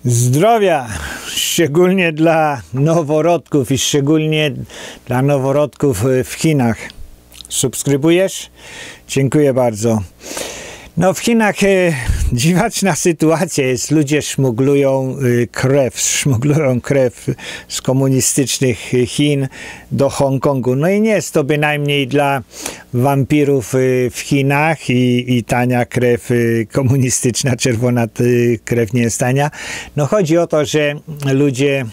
Zdrowia, szczególnie dla noworodków i szczególnie dla noworodków w Chinach. Subskrybujesz? Dziękuję bardzo. No w Chinach dziwaczna sytuacja jest. Ludzie szmuglują krew z komunistycznych Chin do Hongkongu. No i nie jest to bynajmniej dla wampirów w Chinach i tania krew komunistyczna, czerwona krew nie jest tania. No chodzi o to, że ludzie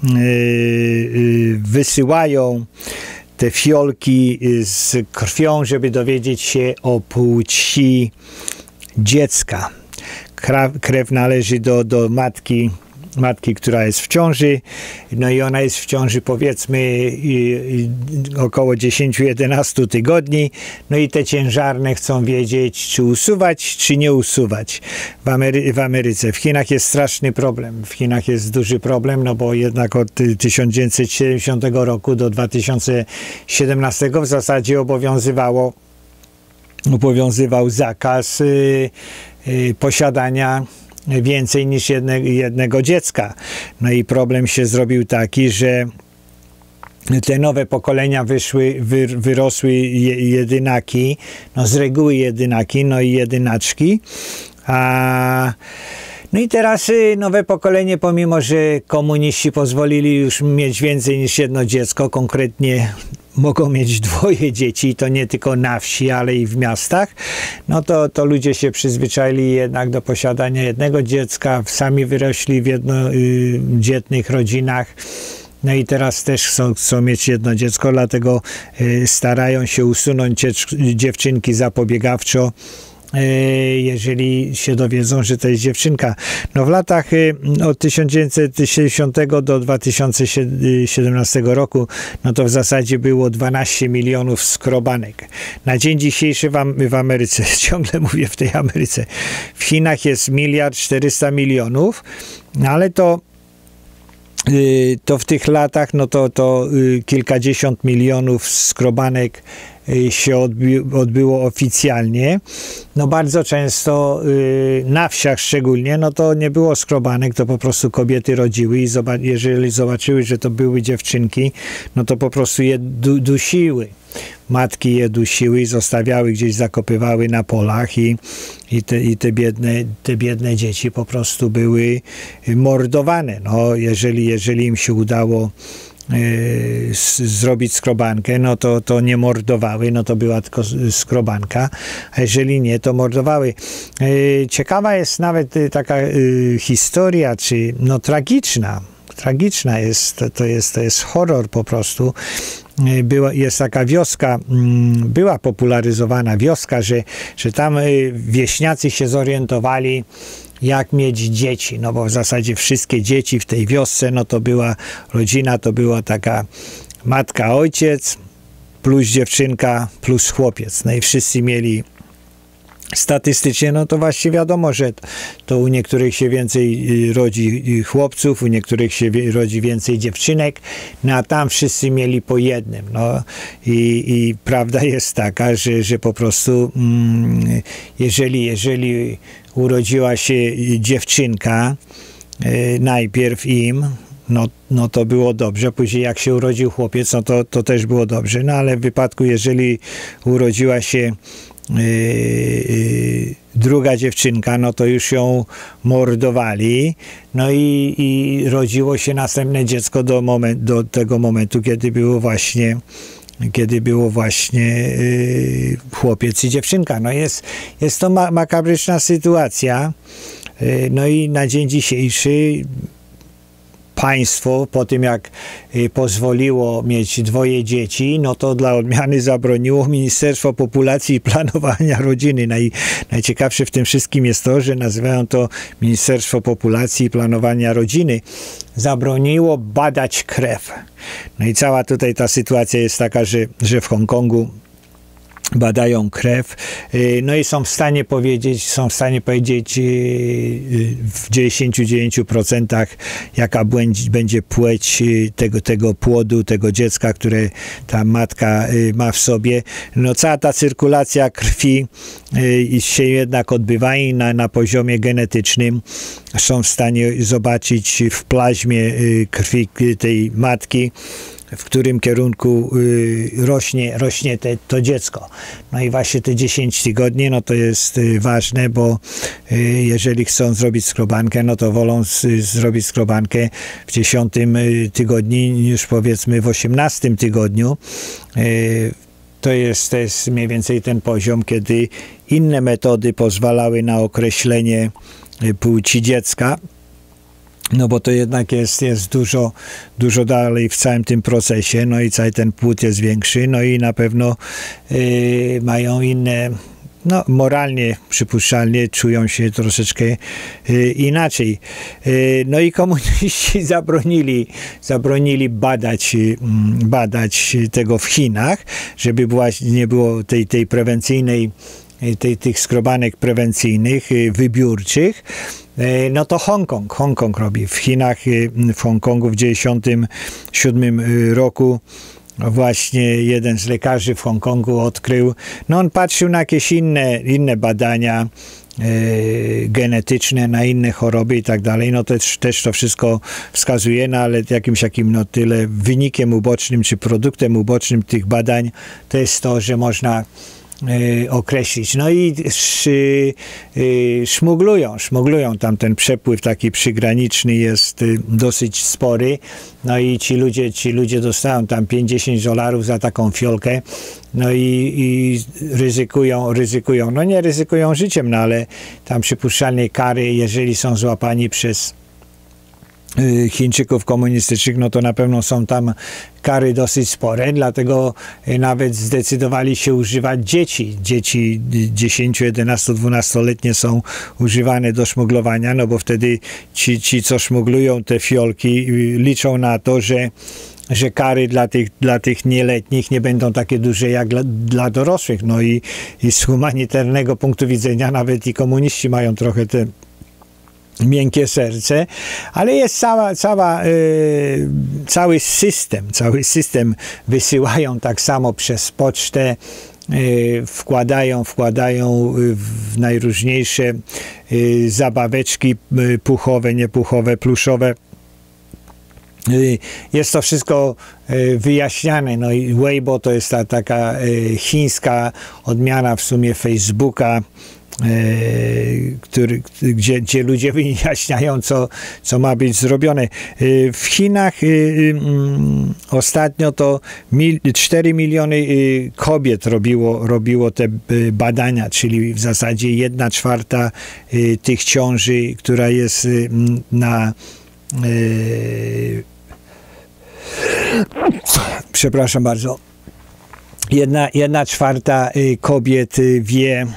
wysyłają te fiolki z krwią, żeby dowiedzieć się o płci dziecka. Krew należy do matki, która jest w ciąży, no i ona jest w ciąży powiedzmy około 10-11 tygodni, no i te ciężarne chcą wiedzieć, czy usuwać, czy nie usuwać w Ameryce. W Chinach jest straszny problem. W Chinach jest duży problem, no bo jednak od 1970 roku do 2017 w zasadzie obowiązywał zakaz posiadania więcej niż jednego dziecka. No i problem się zrobił taki, że te nowe pokolenia wyrosły jedynaki, no z reguły jedynaki, no i jedynaczki. No i teraz nowe pokolenie, pomimo że komuniści pozwolili już mieć więcej niż jedno dziecko, konkretnie mogą mieć 2 dzieci, to nie tylko na wsi, ale i w miastach, no to ludzie się przyzwyczaili jednak do posiadania jednego dziecka, sami wyrośli w jednodzietnych rodzinach, no i teraz też chcą mieć jedno dziecko, dlatego starają się usunąć dziewczynki zapobiegawczo, jeżeli się dowiedzą, że to jest dziewczynka. No w latach od 1960 do 2017 roku, no to w zasadzie było 12 milionów skrobanek. Na dzień dzisiejszy w Ameryce, ciągle mówię w tej Ameryce, w Chinach jest 1,4 miliarda, no ale to w tych latach, no to kilkadziesiąt milionów skrobanek się odbyło oficjalnie. No bardzo często na wsiach szczególnie, no to nie było skrobanek, to po prostu kobiety rodziły i jeżeli zobaczyły, że to były dziewczynki, no to po prostu je dusiły. Matki je dusiły i zostawiały gdzieś, zakopywały na polach i te biedne dzieci po prostu były mordowane. No, jeżeli im się udało zrobić skrobankę, no to nie mordowały, no to była tylko skrobanka, a jeżeli nie, to mordowały. Ciekawa jest nawet taka historia, czy no tragiczna jest, to jest horror po prostu. Jest taka wioska, była popularyzowana wioska, że tam wieśniacy się zorientowali, jak mieć dzieci, no bo w zasadzie wszystkie dzieci w tej wiosce, no to była rodzina, to była taka matka, ojciec, plus dziewczynka, plus chłopiec. No i wszyscy mieli statystycznie, no to właściwie wiadomo, że to u niektórych się więcej rodzi chłopców, u niektórych się rodzi więcej dziewczynek, no a tam wszyscy mieli po jednym. No i prawda jest taka, że po prostu jeżeli urodziła się dziewczynka najpierw im, no to było dobrze, później jak się urodził chłopiec, no to też było dobrze, no ale w wypadku, jeżeli urodziła się druga dziewczynka, no to już ją mordowali, no i rodziło się następne dziecko do tego momentu, kiedy było właśnie chłopiec i dziewczynka. No jest to makabryczna sytuacja. No i na dzień dzisiejszy państwo, po tym jak pozwoliło mieć 2 dzieci, no to dla odmiany zabroniło Ministerstwo Populacji i Planowania Rodziny. Najciekawsze w tym wszystkim jest to, że nazywają to Ministerstwo Populacji i Planowania Rodziny. Zabroniło badać krew. No i cała tutaj ta sytuacja jest taka, że w Hongkongu badają krew, no i są w stanie powiedzieć w 99% jaka będzie płeć tego płodu, tego dziecka, które ta matka ma w sobie. No cała ta cyrkulacja krwi się jednak odbywa i na poziomie genetycznym są w stanie zobaczyć w plazmie krwi tej matki, w którym kierunku rośnie to dziecko. No i właśnie te 10 tygodni, no to jest ważne, bo jeżeli chcą zrobić skrobankę, no to wolą zrobić skrobankę w 10 tygodniu niż powiedzmy w 18 tygodniu. To jest mniej więcej ten poziom, kiedy inne metody pozwalały na określenie płci dziecka. No bo to jednak jest dużo dalej w całym tym procesie, no i cały ten płód jest większy, no i na pewno mają inne, no moralnie, przypuszczalnie czują się troszeczkę inaczej. No i komuniści zabronili badać tego w Chinach, żeby nie było tej prewencyjnej, tych skrobanek prewencyjnych, wybiórczych. No to Hongkong robi. W Chinach, w Hongkongu w 1997 roku właśnie jeden z lekarzy w Hongkongu odkrył, no on patrzył na jakieś inne badania genetyczne, na inne choroby i tak dalej, no też to wszystko wskazuje, no ale jakimś takim no tyle wynikiem ubocznym, czy produktem ubocznym tych badań to jest to, że można określić. No i szmuglują tam, ten przepływ taki przygraniczny jest dosyć spory, no i ci ludzie dostają tam $50 za taką fiolkę, no i ryzykują, no nie ryzykują życiem, no ale tam przypuszczalnie kary, jeżeli są złapani przez Chińczyków komunistycznych, no to na pewno są tam kary dosyć spore, dlatego nawet zdecydowali się używać dzieci. Dzieci 10, 11, 12-letnie są używane do szmuglowania, no bo wtedy ci co szmuglują te fiolki, liczą na to, że kary dla tych nieletnich nie będą takie duże jak dla dorosłych. No i z humanitarnego punktu widzenia nawet i komuniści mają trochę te miękkie serce, ale jest cały system wysyłają tak samo przez pocztę, wkładają w najróżniejsze zabaweczki puchowe, niepuchowe, pluszowe. Jest to wszystko wyjaśniane. No i Weibo to jest taka chińska odmiana w sumie Facebooka, gdzie ludzie wyjaśniają, co ma być zrobione. W Chinach ostatnio to 4 miliony kobiet robiło te badania, czyli w zasadzie 1/4 tych ciąży, która jest przepraszam bardzo, 1/4 kobiet wie,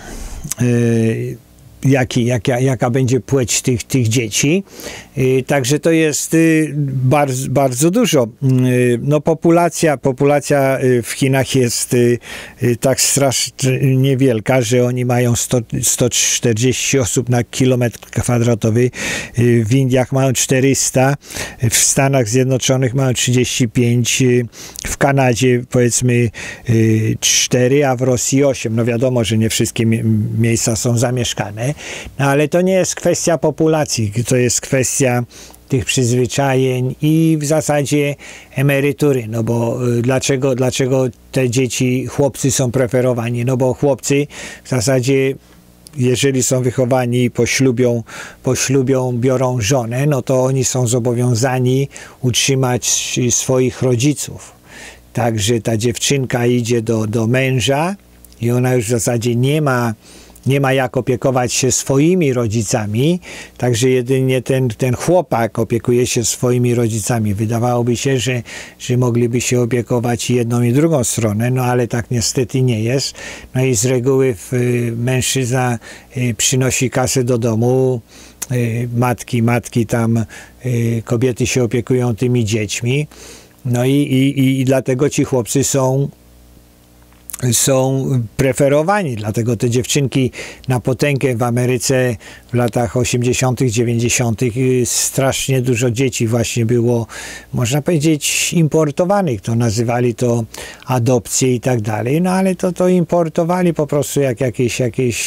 jaka będzie płeć tych dzieci. Także to jest bardzo dużo. No populacja w Chinach jest tak strasznie niewielka, że oni mają 140 osób na kilometr kwadratowy. W Indiach mają 400, w Stanach Zjednoczonych mają 35, w Kanadzie powiedzmy 4, a w Rosji 8. No wiadomo, że nie wszystkie miejsca są zamieszkane, no ale to nie jest kwestia populacji, to jest kwestia tych przyzwyczajeń i w zasadzie emerytury, no bo dlaczego te dzieci, chłopcy są preferowani? No bo chłopcy w zasadzie, jeżeli są wychowani i poślubią, biorą żonę, no to oni są zobowiązani utrzymać swoich rodziców. Także ta dziewczynka idzie do męża i ona już w zasadzie nie ma jak opiekować się swoimi rodzicami, także jedynie ten chłopak opiekuje się swoimi rodzicami. Wydawałoby się, że mogliby się opiekować jedną i drugą stronę, no ale tak niestety nie jest. No i z reguły mężczyzna przynosi kasę do domu, matki tam, kobiety się opiekują tymi dziećmi, no i dlatego ci chłopcy są są preferowani, dlatego te dziewczynki na potęgę w Ameryce w latach 80., 90. strasznie dużo dzieci właśnie było, można powiedzieć, importowanych. To nazywali to adopcje i tak dalej, no ale to importowali po prostu jak jakieś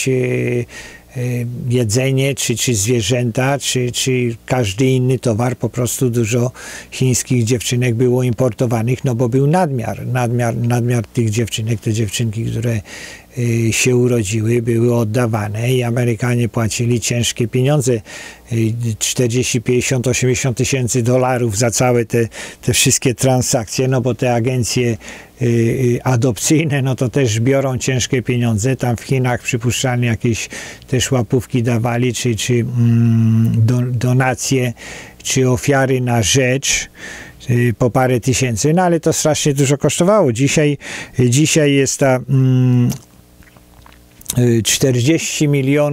jedzenie, czy zwierzęta, czy każdy inny towar. Po prostu dużo chińskich dziewczynek było importowanych, no bo był nadmiar tych dziewczynek. Te dziewczynki, które się urodziły, były oddawane i Amerykanie płacili ciężkie pieniądze, 40, 50, 80 tysięcy dolarów za całe te wszystkie transakcje, no bo te agencje adopcyjne, no to też biorą ciężkie pieniądze. Tam w Chinach przypuszczalnie jakieś też łapówki dawali, czy donacje, czy ofiary na rzecz po parę tysięcy, no ale to strasznie dużo kosztowało. Dzisiaj jest ta 40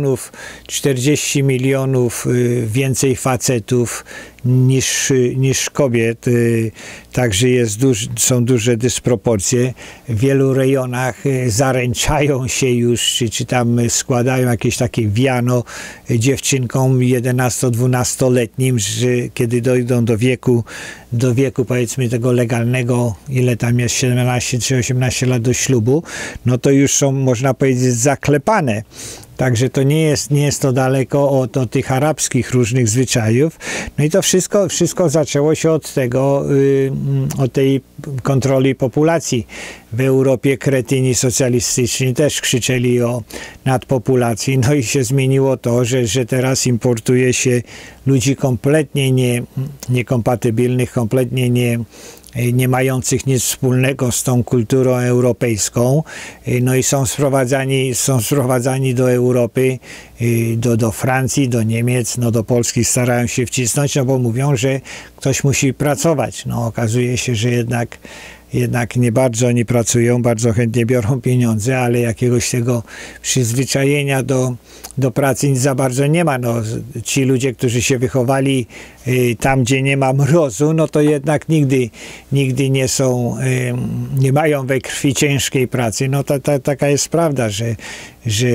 milionów więcej facetów niż kobiet, także są duże dysproporcje. W wielu rejonach zaręczają się już, czy tam składają jakieś takie wiano dziewczynkom 11-12-letnim, że kiedy dojdą do wieku powiedzmy tego legalnego, ile tam jest, 17 czy 18 lat do ślubu, no to już są, można powiedzieć, zaklepane. Także to nie jest to daleko od tych arabskich różnych zwyczajów. No i to wszystko zaczęło się od tej kontroli populacji. W Europie kretyni socjalistyczni też krzyczeli o nadpopulacji. No i się zmieniło to, że teraz importuje się ludzi kompletnie niekompatybilnych, kompletnie nie mających nic wspólnego z tą kulturą europejską, no i są sprowadzani do Europy, do Francji, do Niemiec, no do Polski starają się wcisnąć, no bo mówią, że ktoś musi pracować. No okazuje się, że jednak nie bardzo oni pracują, bardzo chętnie biorą pieniądze, ale jakiegoś tego przyzwyczajenia do pracy nic za bardzo nie ma. No, ci ludzie, którzy się wychowali tam, gdzie nie ma mrozu, no to jednak nigdy nie mają we krwi ciężkiej pracy. No taka jest prawda, że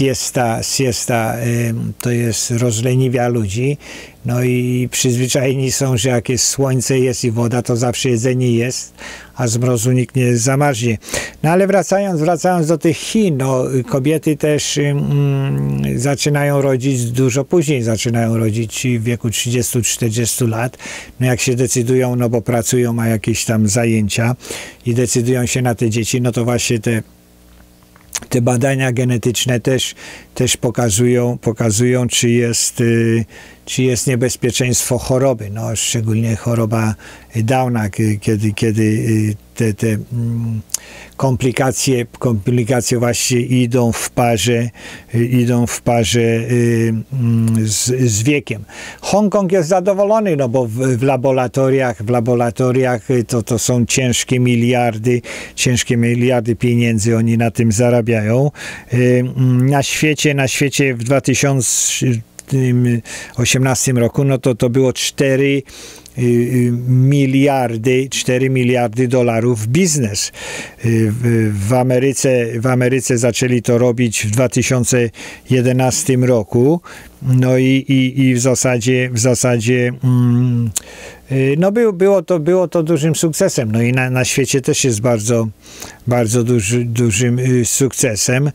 siesta to jest rozleniwia ludzi, no i przyzwyczajeni są, że jak jest słońce, jest i woda, to zawsze jedzenie jest, a z mrozu nikt nie zamarznie. No ale wracając do tych Chin, no kobiety też zaczynają rodzić dużo później, zaczynają rodzić w wieku 30-40 lat, no jak się decydują, no bo pracują, ma jakieś tam zajęcia i decydują się na te dzieci, no to właśnie te badania genetyczne też pokazują, czy jest niebezpieczeństwo choroby, no szczególnie choroba Downa, kiedy te komplikacje właśnie idą w parze z wiekiem. Hongkong jest zadowolony, no bo w laboratoriach to są ciężkie miliardy pieniędzy oni na tym zarabiają. Na świecie w 2018 roku, no to było 4 miliardy dolarów biznes. W Ameryce zaczęli to robić w 2011 roku. No i w zasadzie było to dużym sukcesem. No i na świecie też jest bardzo dużym sukcesem.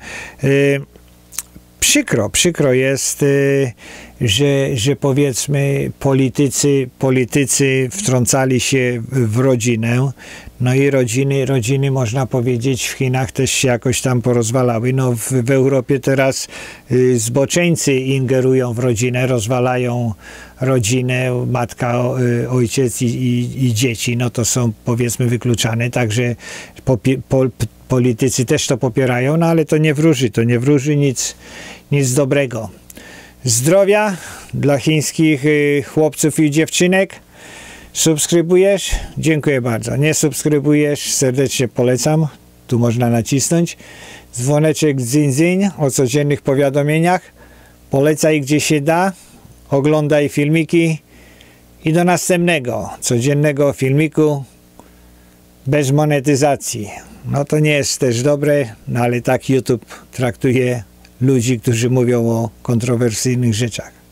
Przykro jest, że powiedzmy politycy wtrącali się w rodzinę, no i rodziny można powiedzieć w Chinach też się jakoś tam porozwalały. No w Europie teraz zboczeńcy ingerują w rodzinę, rozwalają rodzinę, matka, ojciec i dzieci, no to są powiedzmy wykluczane, także politycy też to popierają, no ale to nie wróży nic dobrego. Zdrowia dla chińskich chłopców i dziewczynek. Subskrybujesz? Dziękuję bardzo. Nie subskrybujesz? Serdecznie polecam. Tu można nacisnąć. Dzwoneczek dzyń o codziennych powiadomieniach. Polecaj gdzie się da. Oglądaj filmiki. I do następnego codziennego filmiku bez monetyzacji. No to nie jest też dobre, no ale tak YouTube traktuje ludzi, którzy mówią o kontrowersyjnych rzeczach.